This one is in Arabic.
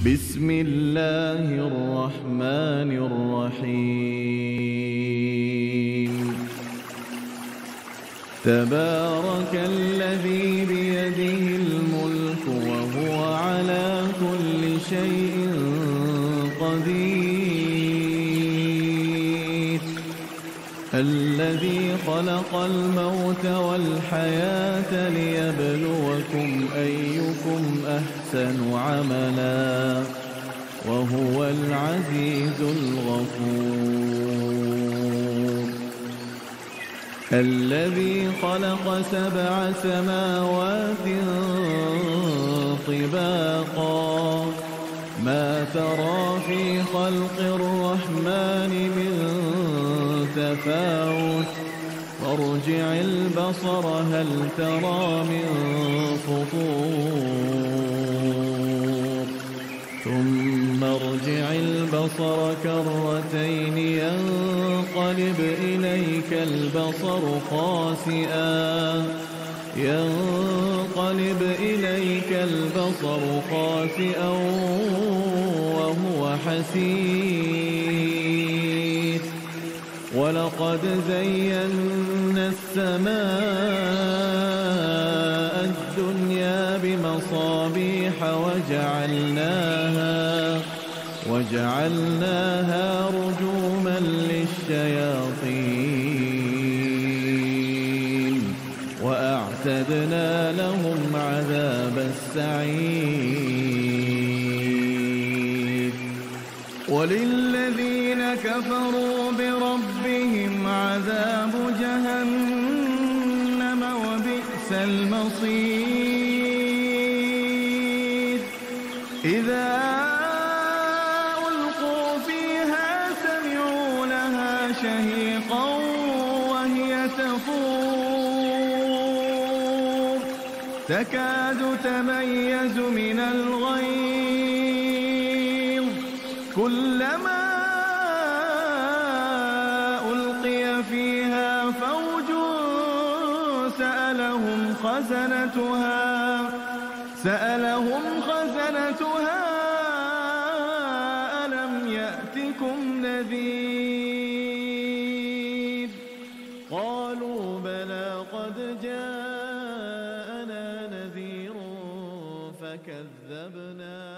بسم الله الرحمن الرحيم تبارك الذي بيده الملك وهو على كل شيء قدير الذي خلق الموت والحياة ليبلوكم أيكم أحسن عملا وهو العزيز الغفور الذي خلق 7 سماوات طباقا ما ترى في خلق الرحمن من تفاوت فارجع البصر هل ترى من فطور ثم ارجع البصر كرتين ينقلب إليك البصر خاسئا وهو حسير ولقد زينا السماء الدنيا بمصابيح وجعلناها رجوما للشياطين وأعتدنا لهم عذاب السعير وللذين كفروا بربهم عذاب جهنم وبئس المصير إذا ألقوا فيها سمعوا لها شهيقا وهي تفور تكاد تميز من الغيظ كلما ألقي فيها فوج سألهم خزنتها ألم يأتكم نذير قالوا بلى قد جاءنا نذير فكذبنا